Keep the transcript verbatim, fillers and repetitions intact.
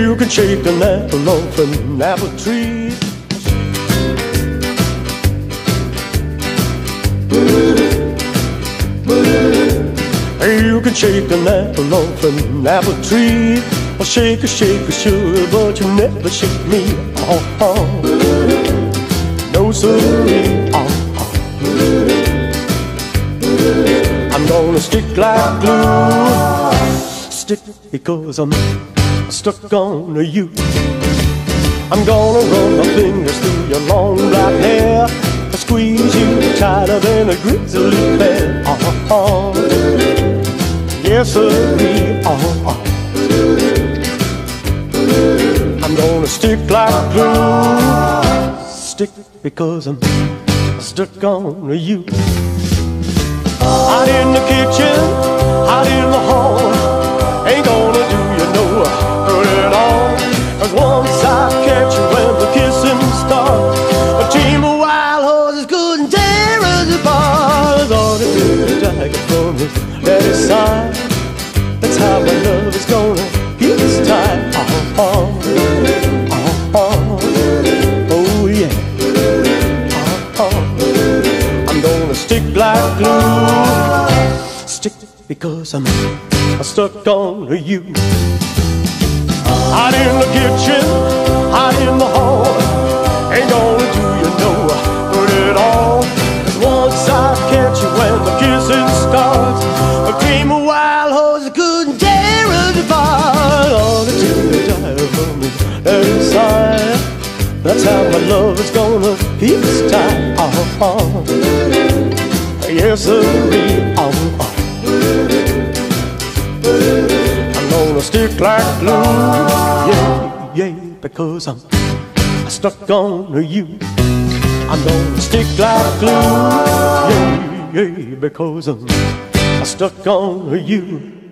You can shake an apple off an apple tree. You can shake an apple off an apple tree. I'll shake a shake a sure, but you never shake me. Oh, oh. No siree. Oh, oh. I'm gonna stick like glue. Stick because I'm stuck on you. I'm gonna run my fingers through your long black hair. I squeeze you tighter than a grizzly bear. Oh, oh. Yes, sirree. Oh, oh. I'm gonna stick like glue. Stick because I'm stuck on you. Out in the kitchen, out in the hall, ain't gonna do you no good at all. 'Cause once I catch you when the kissing starts, a team of wild horses couldn't tear us apart. All they do is drag it from his daddy's side. That's how my love is gonna keep us tight. Oh, oh, oh, oh, oh yeah. Oh, oh. I'm gonna stick like glue. Stick because I'm stuck on you. Out in the kitchen, out in the hall, ain't gonna do you no good at all. 'Cause once I catch you when the kissing starts, a team of wild horses couldn't tear us apart. All the two is tired from me inside. That's how my love is gonna keep us tight. Oh, oh. Yes, sirree. Oh, oh. I'm gonna stick like glue. Yeah, yeah, because I'm stuck on you. I'm gonna stick like glue. Yeah, yeah, because I'm stuck on you.